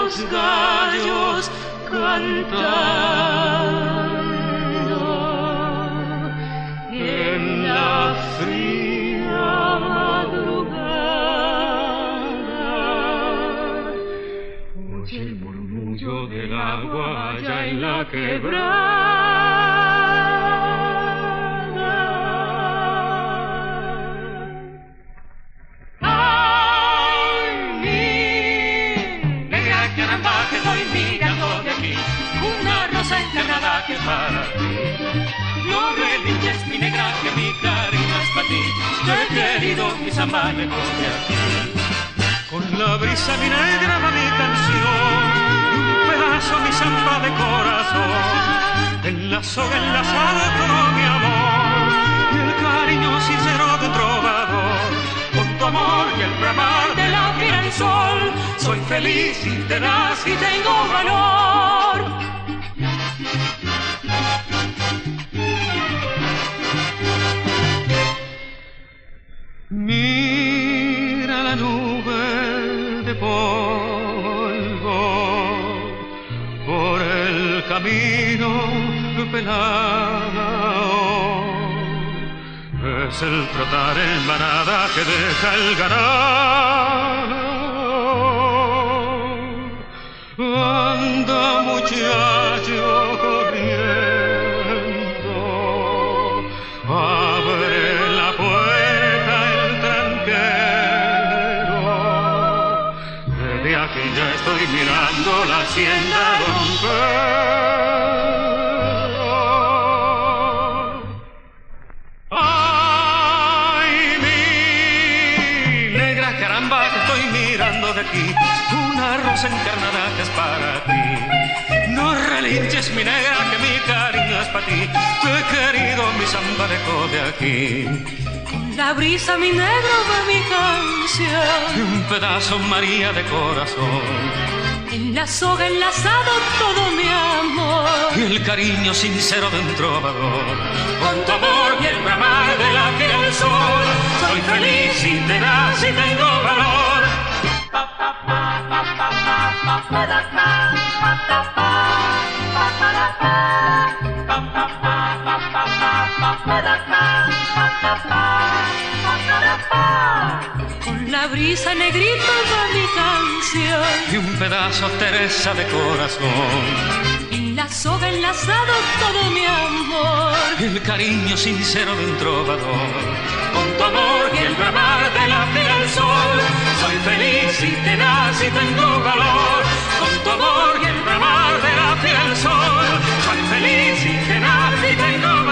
los gallos cantando en la fría madrugada. Oye el murmullo del agua allá en la quebrada. Ay, mi negra caramba, que estoy mirando de aquí, una rosa enterrada que es para ti. No relinches, mi negra, que mi cariño es para ti. Yo he querido mi samba lejos de aquí. Con la brisa mi negra va mi canción, y un pedazo mi samba de corazón. En la soga enlazado todo mi amor, y el cariño sincero de un trovador. Con tu amor y el bramar de la fiera al sol, soy feliz y tenaz y tengo valor. Mira la nube de polvo por el camino pelado. Es el trotar en manada que deja el ganado. Anda muchacho corriendo, abre la puerta el tranquero. Desde aquí ya estoy mirando la hacienda Don Pedro. Ay, mi negra caramba, que estoy mirando de aquí, una rosa encarnada que es para ti. No relinches, mi negra, que mi cariño es para ti. Te he querido mi samba lejos de aquí. Con la brisa mi negro va mi canción, y un pedazo María de corazón. En la soga enlazado todo mi amor, y el cariño sincero de un trovador. Con tu amor y el bramar de la fiera del sol, soy feliz y tenaz y tengo valor. Con la brisa negrita va mi canción, y un pedazo Teresa de corazón. En la soga enlazado todo mi amor, y el cariño sincero de un trovador. Con tu amor y el bramar de la fiera del sol, soy feliz y tenaz y tengo valor. Con tu amor y el bramar de la fiera del sol, soy feliz y tenaz y tengo valor.